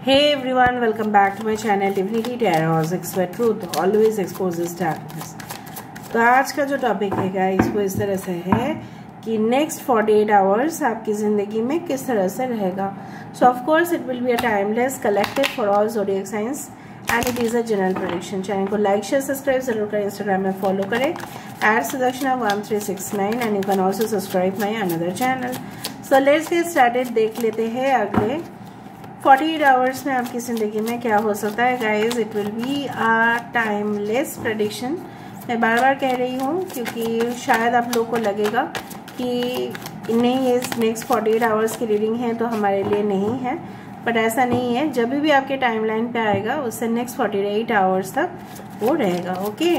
Hey everyone, welcome back to my channel Divinity Tarot Expert Truth always exposes darkness। तो आज का जो topic है गाइस वो इस तरह से है कि नेक्स्ट 48 आवर्स आपकी ज़िंदगी में किस तरह से रहेगा। So of course it will be a timeless collective for all zodiac signs and it is a general prediction. Channel को लाइक शेयर सब्सक्राइब जरूर करें, इंस्टाग्राम में फॉलो करें @Sudakshana1369 and you can also subscribe my another channel. So let's get started. देख लेते हैं अगले 48 hours में आपकी ज़िंदगी में क्या हो सकता है guys. It will be a timeless prediction. मैं बार बार कह रही हूँ क्योंकि शायद आप लोगों को लगेगा कि नहीं ये नेक्स्ट 48 आवर्स की रीडिंग है तो हमारे लिए नहीं है, बट ऐसा नहीं है। जब भी आपके टाइमलाइन पे आएगा उससे नेक्स्ट 48 आवर्स तक वो रहेगा। Okay,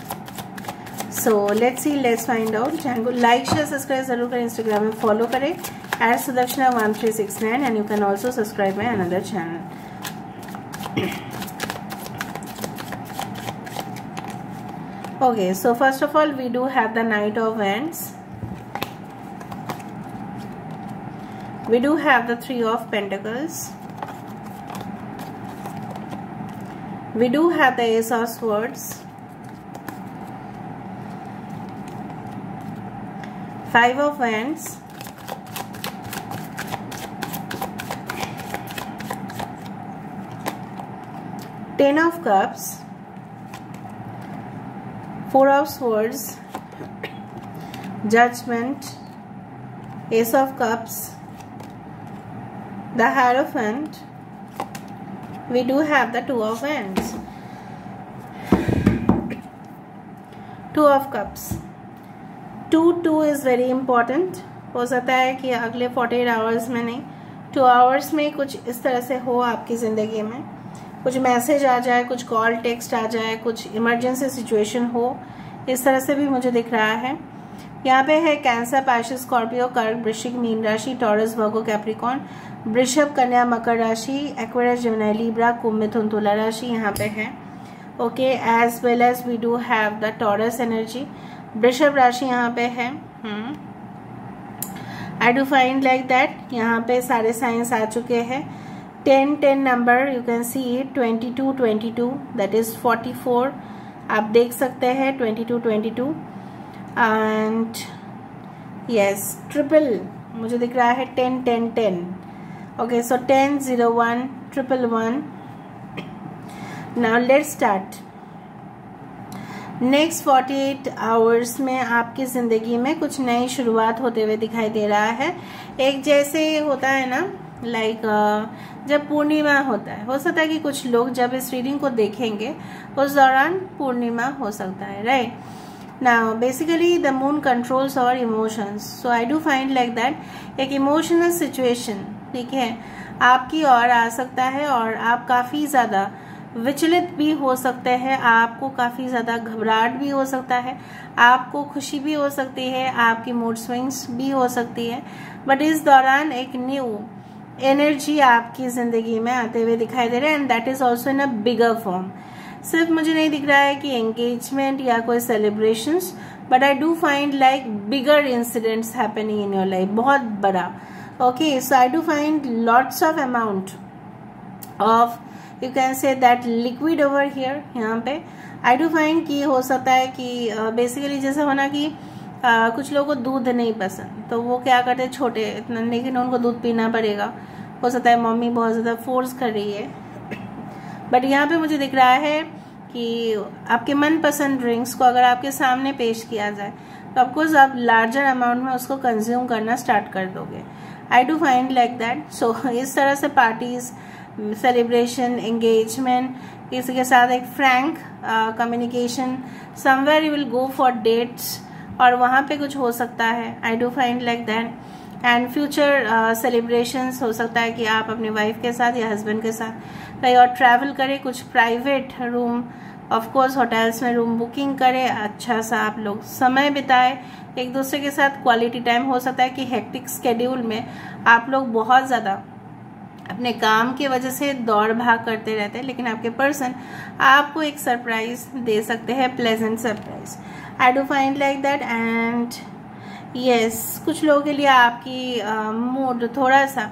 so let's see, let's find out. Channel को लाइक शेयर सब्सक्राइब जरूर करें, इंस्टाग्राम में फॉलो करें @Sudakshana1369 and you can also subscribe my another channel। Okay, so first of all we do have the Knight of Wands, we do have the Three of Pentacles, we do have the Ace of Swords, Five of Wands, Ten of Cups, Four of Swords, Judgment, Ace of Cups, the Hierophant, we do have the Two of Wands, Two of Cups। 2 is very important। हो सकता है कि अगले 48 hours में नहीं, 2 hours में कुछ इस तरह से हो आपकी ज़िंदगी में, कुछ मैसेज आ जाए, कुछ कॉल टेक्स्ट आ जाए, कुछ इमरजेंसी सिचुएशन हो, इस तरह से भी मुझे दिख रहा है। यहाँ पे है कैंसर, पाइसेस, स्कॉर्पियो, कर्क, वृश्चिक, मीन राशि, टॉरस, वर्गो, कैप्रिकॉर्न, वृषभ, कन्या, मकर राशि, एक्वेरियस, जेमिनी, लिब्रा, कुंभ, मिथुन, तुला राशि यहाँ पे है। Okay, as well as we do have the Taurus energy. वृषभ राशि यहाँ पे है। I do find like that यहाँ पे सारे साइंस आ चुके हैं। 10 number you can see it, 22 that is 44 आप देख सकते हैं, 22 एंड यस ट्रिपल मुझे दिख रहा है 10। Okay, so 10 0 1 1 now let's start. Next 48 hours में आपकी ज़िंदगी में कुछ नई शुरुआत होते हुए दिखाई दे रहा है। एक जैसे होता है ना, लाइक जब पूर्णिमा होता है, हो सकता है कि कुछ लोग जब इस रीडिंग को देखेंगे उस दौरान पूर्णिमा हो सकता है, right. Now basically the moon controls our emotions, so I do find like that एक इमोशनल सिचुएशन, ठीक है, आपकी ओर आ सकता है और आप काफ़ी ज़्यादा विचलित भी हो सकते हैं, आपको काफ़ी ज़्यादा घबराहट भी हो सकता है, आपको खुशी भी हो सकती है, आपकी मूड स्विंग्स भी हो सकती है, बट इस दौरान एक न्यू एनर्जी आपकी ज़िंदगी में आते हुए दिखाई दे रहा है and that is also in a bigger form. सिर्फ मुझे नहीं दिख रहा है कि एंगेजमेंट या कोई celebrations, but I do find like bigger incidents happening in your life, बहुत बड़ा। Okay, so I do find lots of amount of you can say that liquid over here. यहाँ पे आई डू फाइंड कि हो सकता है कि बेसिकली जैसे होना कि कुछ लोगों को दूध नहीं पसंद, तो वो क्या करते हैं छोटे इतना, लेकिन उनको दूध पीना पड़ेगा। हो सकता है मम्मी बहुत ज़्यादा फोर्स कर रही है, बट यहाँ पे मुझे दिख रहा है कि आपके मनपसंद ड्रिंक्स को अगर आपके सामने पेश किया जाए तो ऑफकोर्स आप लार्जर अमाउंट में उसको कंज्यूम करना स्टार्ट कर दोगे। I do find like that. So इस तरह से पार्टीज, सेलिब्रेशन, एंगेजमेंट, किसी के साथ एक frank communication, somewhere you will go for dates और वहाँ पे कुछ हो सकता है। I do find like that and future celebrations हो सकता है कि आप अपनी वाइफ के साथ या हस्बैंड के साथ कहीं और ट्रैवल करें, कुछ private room, of course hotels में रूम बुकिंग करें, अच्छा सा आप लोग समय बिताएं एक दूसरे के साथ, क्वालिटी टाइम। हो सकता है कि हेक्टिक स्केड्यूल में आप लोग बहुत ज़्यादा अपने काम की वजह से दौड़ भाग करते रहते हैं, लेकिन आपके पर्सन आपको एक सरप्राइज दे सकते हैं, pleasant surprise. I do find like that and yes, कुछ लोगों के लिए आपकी मूड थोड़ा सा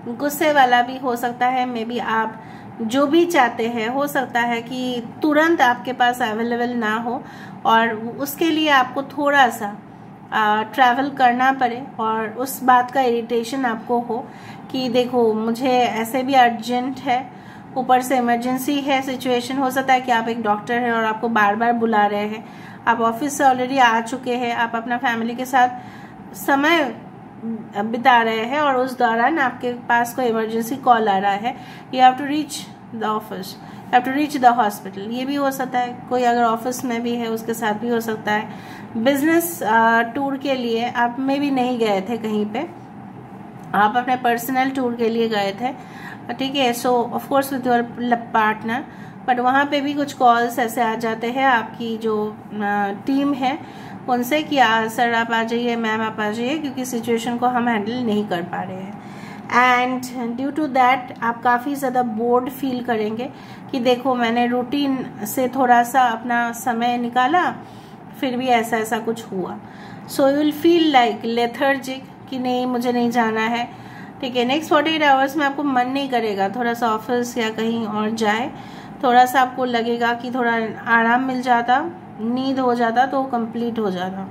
गुस्से वाला भी हो सकता है। मे बी आप जो भी चाहते हैं हो सकता है कि तुरंत आपके पास अवेलेबल ना हो और उसके लिए आपको थोड़ा सा ट्रैवल करना पड़े और उस बात का इरिटेशन आपको हो कि देखो मुझे ऐसे भी अर्जेंट है, ऊपर से इमरजेंसी है सिचुएशन। हो सकता है कि आप एक डॉक्टर हैं और आपको बार बार बुला रहे हैं, आप ऑफिस से ऑलरेडी आ चुके हैं, आप अपना फैमिली के साथ समय बिता रहे हैं और उस दौरान आपके पास कोई इमरजेंसी कॉल आ रहा है, you have to reach the office, you have to reach the hospital. ये भी हो सकता है, कोई अगर ऑफिस में भी है उसके साथ भी हो सकता है। बिजनेस टूर के लिए आप में भी नहीं गए थे कहीं पे, आप अपने पर्सनल टूर के लिए गए थे, ठीक है, so of course with your partner, but वहाँ पे भी कुछ कॉल्स ऐसे आ जाते हैं आपकी जो टीम है उनसे कि सर आप आ जाइए, मैम आप आ जाइए, क्योंकि सिचुएशन को हम हैंडल नहीं कर पा रहे हैं। एंड ड्यू टू दैट आप काफ़ी ज़्यादा बोर्ड फील करेंगे कि देखो मैंने रूटीन से थोड़ा सा अपना समय निकाला, फिर भी ऐसा ऐसा कुछ हुआ। So you will feel like lethargic कि नहीं मुझे नहीं जाना है, ठीक है। नेक्स्ट 48 आवर्स में आपको मन नहीं करेगा थोड़ा सा ऑफिस या कहीं और जाए, थोड़ा सा आपको लगेगा कि थोड़ा आराम मिल जाता, नींद हो जाता तो कंप्लीट हो जाता।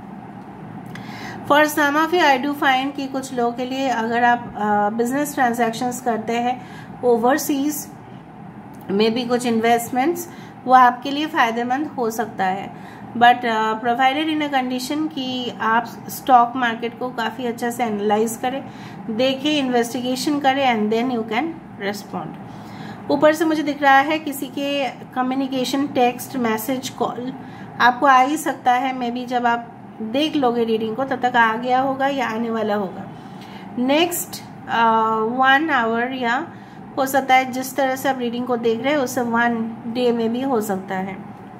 For some of you I do find कि कुछ लोगों के लिए अगर आप बिजनेस ट्रांजैक्शंस करते हैं ओवरसीज में भी कुछ इन्वेस्टमेंट्स, वो आपके लिए फ़ायदेमंद हो सकता है, but provided in a condition कि आप स्टॉक मार्केट को काफ़ी अच्छा से एनालाइज करें, देखें, इन्वेस्टिगेशन करें and then you can respond. ऊपर से मुझे दिख रहा है किसी के कम्युनिकेशन, टेक्स्ट मैसेज, कॉल आपको आ ही सकता है। मे बी जब आप देख लोगे रीडिंग को तब तक आ गया होगा या आने वाला होगा। नेक्स्ट 1 आवर या हो सकता है जिस तरह से आप रीडिंग को देख रहे हैं उससे 1 डे में भी हो सकता है।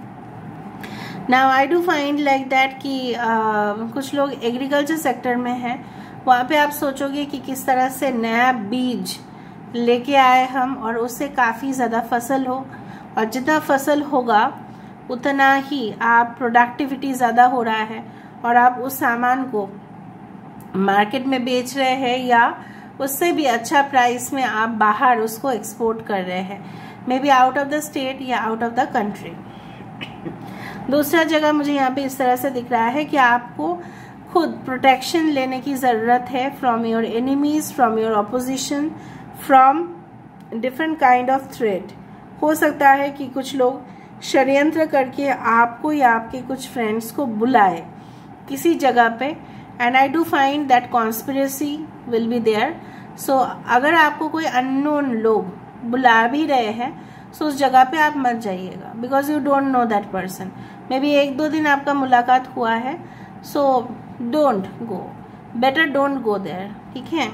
Now I do find like that कि कुछ लोग एग्रीकल्चर सेक्टर में हैं, वहाँ पे आप सोचोगे कि किस तरह से नया बीज लेके आए हम और उससे काफ़ी ज़्यादा फसल हो, और जितना फसल होगा उतना ही आप प्रोडक्टिविटी ज़्यादा हो रहा है और आप उस सामान को मार्केट में बेच रहे हैं या उससे भी अच्छा प्राइस में आप बाहर उसको एक्सपोर्ट कर रहे हैं, maybe out of the state या आउट ऑफ द कंट्री। दूसरा जगह मुझे यहाँ पे इस तरह से दिख रहा है कि आपको खुद प्रोटेक्शन लेने की ज़रूरत है from your enemies, from your opposition, from different kind of threat. हो सकता है कि कुछ लोग षड्यंत्र करके आपको या आपके कुछ फ्रेंड्स को बुलाए किसी जगह पे, and I do find that conspiracy will be there. So अगर आपको कोई अननोन लोग बुला भी रहे हैं सो उस जगह पे आप मत जाइएगा, because you don't know that person. Maybe 1-2 दिन आपका मुलाकात हुआ है, so don't go, better don't go there, ठीक है।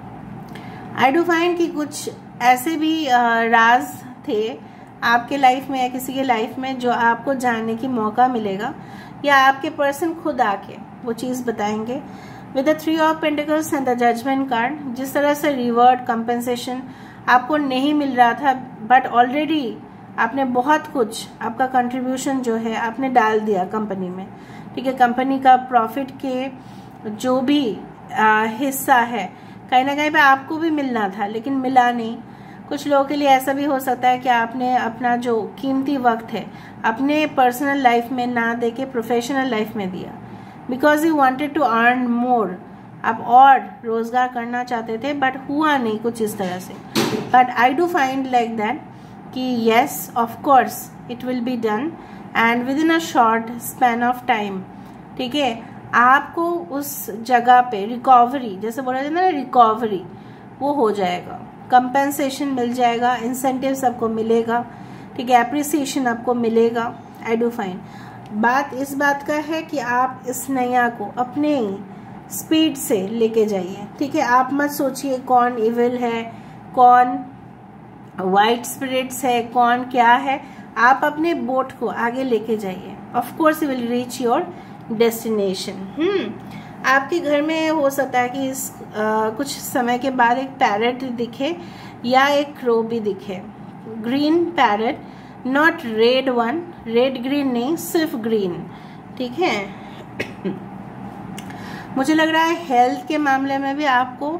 आई डू फाइंड कि कुछ ऐसे भी राज थे आपके लाइफ में या किसी के लाइफ में जो आपको जानने की मौका मिलेगा, या आपके पर्सन खुद आके वो चीज़ बताएंगे। With the 3 of pentacles and the judgement card, जिस तरह से रिवॉर्ड, कंपेंसेशन आपको नहीं मिल रहा था, बट ऑलरेडी आपने बहुत कुछ, आपका कंट्रीब्यूशन जो है आपने डाल दिया कंपनी में, ठीक है। कंपनी का प्रॉफिट के जो भी हिस्सा है कहीं ना कहीं पे आपको भी मिलना था लेकिन मिला नहीं। कुछ लोगों के लिए ऐसा भी हो सकता है कि आपने अपना जो कीमती वक्त है अपने पर्सनल लाइफ में ना दे के प्रोफेशनल लाइफ में दिया, because you wanted to earn more. आप और रोजगार करना चाहते थे बट हुआ नहीं कुछ इस तरह से। But I do find like that कि yes of course it will be done and within a short span of time, ठीक है। आपको उस जगह पे रिकवरी, जैसे बोला जाता है ना, रिकवरी वो हो जाएगा, कंपेंसेशन मिल जाएगा, इंसेंटिव आपको मिलेगा, ठीक है, एप्रिसिएशन आपको मिलेगा। आई डू फाइंड बात इस बात का है कि आप इस नैया को अपने स्पीड से लेके जाइए, ठीक है। आप मत सोचिए कौन इविल है, कौन वाइट स्पिरिट्स है, कौन क्या है। आप अपने बोट को आगे लेके जाइए, of course you will reach your destination. आपके घर में हो सकता है कि कुछ समय के बाद एक पैरट दिखे या एक क्रो भी दिखे। Green parrot, not red one, red green नहीं, सिर्फ ग्रीन, ठीक है। मुझे लग रहा है हेल्थ के मामले में भी आपको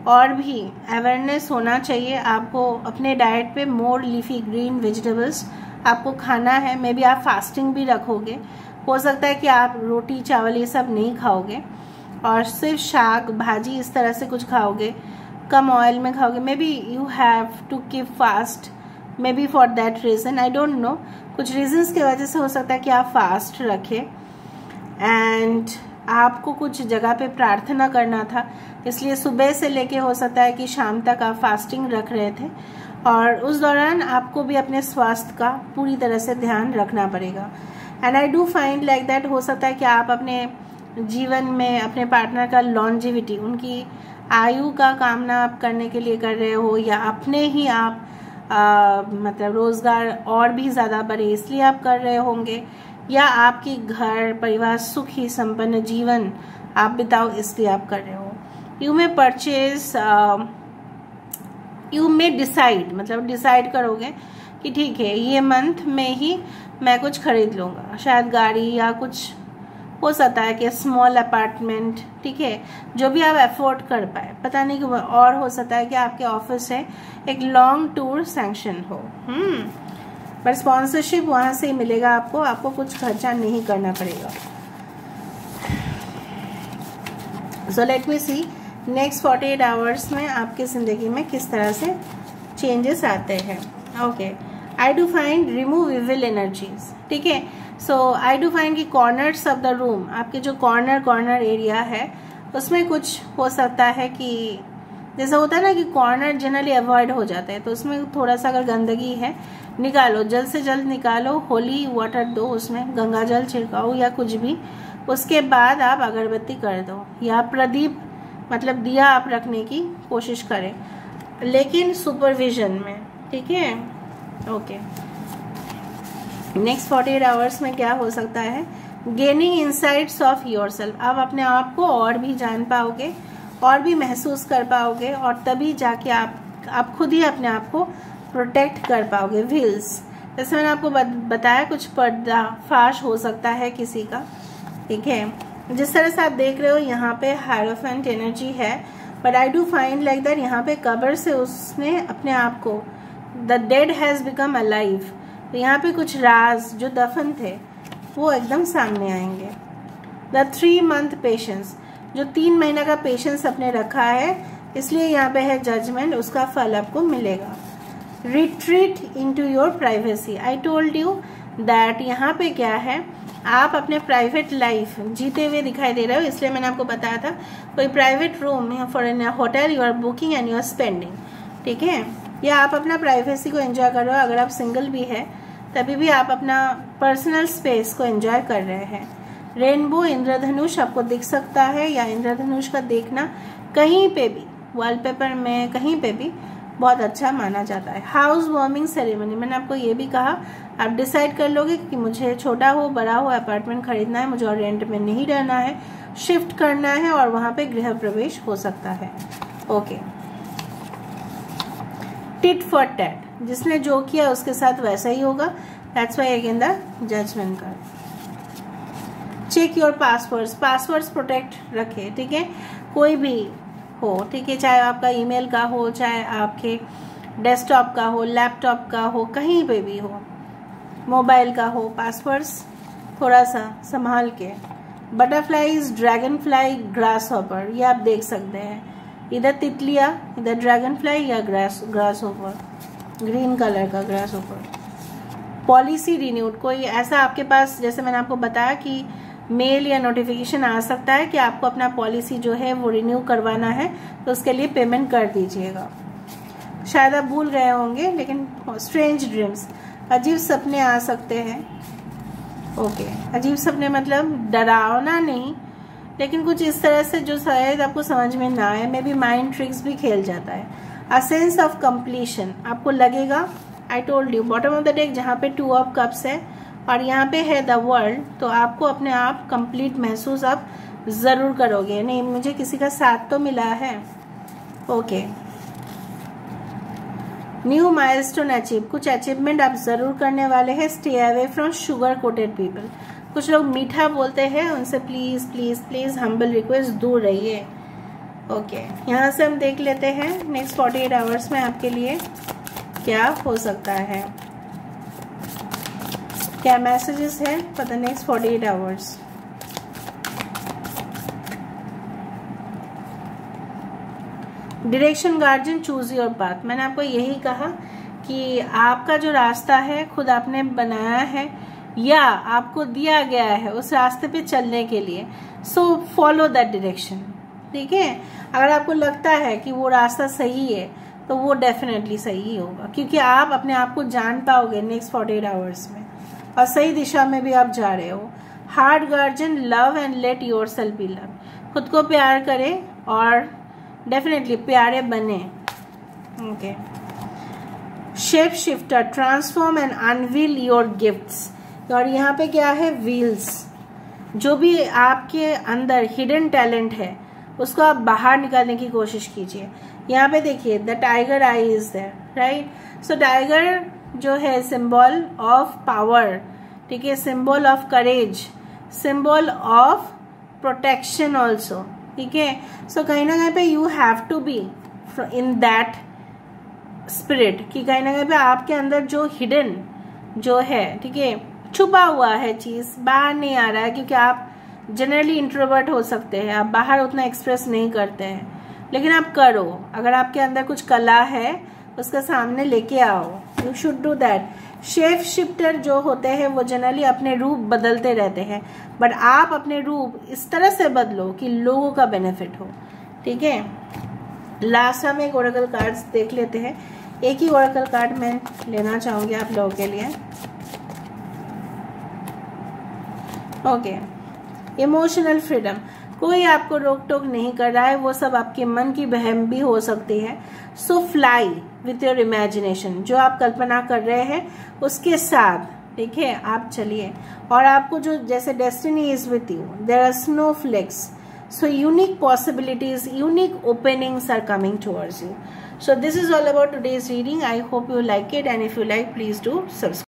और भी अवेयरनेस होना चाहिए आपको अपने डाइट पे। मोर लीफी ग्रीन वेजिटेबल्स आपको खाना है। मे बी आप फास्टिंग भी रखोगे, हो सकता है कि आप रोटी चावल ये सब नहीं खाओगे और सिर्फ शाक भाजी इस तरह से कुछ खाओगे, कम ऑयल में खाओगे। Maybe you have to keep fast, maybe for that reason, I don't know, कुछ रीजंस की वजह से हो सकता है कि आप फास्ट रखें। एंड आपको कुछ जगह पे प्रार्थना करना था, इसलिए सुबह से लेके हो सकता है कि शाम तक आप फास्टिंग रख रहे थे और उस दौरान आपको भी अपने स्वास्थ्य का पूरी तरह से ध्यान रखना पड़ेगा। And I do find like that, हो सकता है कि आप अपने जीवन में अपने पार्टनर का लॉन्जिविटी, उनकी आयु का कामना आप करने के लिए कर रहे हो, या अपने ही आप मतलब रोजगार और भी ज़्यादा बढ़े इसलिए आप कर रहे होंगे, या आपकी घर परिवार सुखी संपन्न जीवन आप बिताओ इसलिए आप कर रहे हो। You may purchase, you may decide, मतलब डिसाइड करोगे कि ठीक है ये मंथ में ही मैं कुछ खरीद लूँगा, शायद गाड़ी या कुछ, हो सकता है कि स्मॉल अपार्टमेंट, ठीक है, जो भी आप अफोर्ड कर पाए, पता नहीं क्यों। और हो सकता है कि आपके ऑफिस से एक लॉन्ग टूर सैंक्शन हो, पर स्पॉन्सरशिप वहां से ही मिलेगा आपको कुछ खर्चा नहीं करना पड़ेगा। So let me see next 48 hours में आपकी जिंदगी में किस तरह से चेंजेस आते हैं। Okay, I do find remove evil energies, ठीक है। सो आई डू फाइंड कि कॉर्नर्स ऑफ द रूम, आपके जो कॉर्नर एरिया है उसमें कुछ हो सकता है कि जैसा होता है ना कि कॉर्नर जनरली अवॉइड हो जाते हैं, तो उसमें थोड़ा सा अगर गंदगी है निकालो, जल्द से जल्द निकालो, होली वाटर दो उसमें, गंगा जल छिड़काओ या कुछ भी, उसके बाद आप अगरबत्ती कर दो या प्रदीप मतलब दिया आप रखने की कोशिश करें, लेकिन सुपरविजन में, ठीक है। ओके, नेक्स्ट 48 आवर्स में क्या हो सकता है, गेनिंग इनसाइट्स ऑफ योरसेल्फ, आप अपने आप को और भी जान पाओगे और भी महसूस कर पाओगे, और तभी जाके आप खुद ही अपने आप को प्रोटेक्ट कर पाओगे। व्हील्स, जैसे मैंने आपको बताया, कुछ पर्दाफाश हो सकता है किसी का, ठीक है। जिस तरह से आप देख रहे हो यहाँ पे हायरोफेंट एनर्जी है, but I do find like that यहाँ पे कब्र से उसने अपने आप को, the dead has become alive, तो यहाँ पे कुछ राज जो दफन थे वो एकदम सामने आएंगे। द 3 month पेशेंस, जो 3 महीना का पेशेंस अपने रखा है, इसलिए यहाँ पे है जजमेंट, उसका फल आपको मिलेगा। Retreat into your privacy, I told you that यहाँ पे क्या है, आप अपने प्राइवेट लाइफ जीते हुए दिखाई दे रहे हो, इसलिए मैंने आपको बताया था कोई private room for an hotel you are booking and you are spending, ठीक है, या आप अपना प्राइवेसी को एंजॉय कर रहे हो। अगर आप सिंगल भी है तभी भी आप अपना पर्सनल स्पेस को एंजॉय कर रहे हैं। रेनबो, इंद्रधनुष आपको दिख सकता है, या इंद्रधनुष का देखना कहीं पे भी, वॉलपेपर में कहीं पे भी बहुत अच्छा माना जाता है। हाउस वार्मिंग सेरेमनी, मैंने आपको ये भी कहा, आप डिसाइड कर लोगे कि मुझे छोटा हो बड़ा हो अपार्टमेंट खरीदना है, मुझे और रेंट में नहीं रहना है, शिफ्ट करना है, और वहां पे गृह प्रवेश हो सकता है। ओके, टिट फॉर टैट, जिसने जो किया उसके साथ वैसा ही होगा, that's why again the judgement card. Check your passwords protect रखे, ठीक है, कोई भी हो, ठीक है, चाहे आपका ईमेल का हो, चाहे आपके डेस्कटॉप का हो, लैपटॉप का हो, कहीं पे भी हो, मोबाइल का हो, पासवर्ड्स थोड़ा सा संभाल के। Butterflies, dragonfly, grasshopper, ये आप देख सकते हैं, इधर तितलिया, इधर ड्रैगन फ्लाई या ग्रास हॉपर, ग्रीन कलर का ग्रास हॉपर। पॉलिसी रिन्यूड, कोई ऐसा आपके पास, जैसे मैंने आपको बताया कि मेल या नोटिफिकेशन आ सकता है कि आपको अपना पॉलिसी जो है वो रिन्यू करवाना है, तो उसके लिए पेमेंट कर दीजिएगा। शायद आप भूल गए होंगे, लेकिन स्ट्रेंज ड्रीम्स, अजीब सपने आ सकते हैं। ओके, अजीब सपने मतलब डरावना नहीं, लेकिन कुछ इस तरह से जो शायद आपको समझ में ना आए, मे बी माइंड ट्रिक्स भी खेल जाता है। अ सेंस ऑफ कंप्लीशन, आपको लगेगा, I told you, bottom of the deck जहाँ पे 2 ऑफ कप्स है और यहाँ पे है द वर्ल्ड, तो आपको अपने आप कंप्लीट महसूस आप जरूर करोगे, नहीं मुझे किसी का साथ तो मिला है। ओके, न्यू माइलस्टोन अचीव, कुछ अचीवमेंट आप जरूर करने वाले हैं। Stay away from sugar coated people, कुछ लोग मीठा बोलते हैं, उनसे please please please humble request दूर रहिए। ओके, यहाँ से हम देख लेते हैं नेक्स्ट 48 आवर्स में आपके लिए क्या हो सकता है, क्या मैसेजेस है for the next 48 hours. Direction guardian, choose your path. मैंने आपको यही कहा कि आपका जो रास्ता है खुद आपने बनाया है या आपको दिया गया है उस रास्ते पे चलने के लिए, सो फॉलो दैट डायरेक्शन। ठीक है, अगर आपको लगता है कि वो रास्ता सही है तो वो डेफिनेटली सही होगा, क्योंकि आप अपने आप को जान पाओगे नेक्स्ट 48 आवर्स में और सही दिशा में भी आप जा रहे हो। Heart guardian, love and let yourself be love. खुद को प्यार करें और डेफिनेटली प्यारे बने। Okay, shape shifter, transform and unveil your gifts. और यहाँ पे क्या है, व्हील्स। जो भी आपके अंदर हिडन टैलेंट है उसको आप बाहर निकालने की कोशिश कीजिए। यहाँ पे देखिए the tiger eye is there, right. So tiger जो है सिंबल ऑफ पावर, ठीक है, symbol of courage, symbol of protection also. ठीक है, सो कहीं ना कहीं पे you have to be in that spirit कि कहीं ना कहीं पे आपके अंदर जो हिडन जो है, ठीक है, छुपा हुआ है चीज बाहर नहीं आ रहा है, क्योंकि आप जनरली इंट्रोवर्ट हो सकते हैं, आप बाहर उतना एक्सप्रेस नहीं करते हैं, लेकिन आप करो। अगर आपके अंदर कुछ कला है उसका सामने लेके आओ, you should do that. Shape shifter जो होते हैं वो जनरली अपने रूप बदलते रहते हैं, बट आप अपने रूप इस तरह से बदलो कि लोगों का बेनिफिट हो। ठीक है, लास्ट हम एक ओरेकल कार्ड्स देख लेते हैं। एक ही ओरेकल कार्ड मैं लेना चाहूंगी आप लोगों के लिए। ओके, इमोशनल फ्रीडम, कोई आपको रोक टोक नहीं कर रहा है, वो सब आपके मन की बहम भी हो सकती है। So fly with your imagination, जो आप कल्पना कर रहे हैं उसके साथ, ठीक है, आप चलिए। और आपको जो जैसे destiny is with you, there are snowflakes, so unique possibilities, unique openings are coming towards you. So this is all about today's reading. I hope you like it, and if you like, please do subscribe.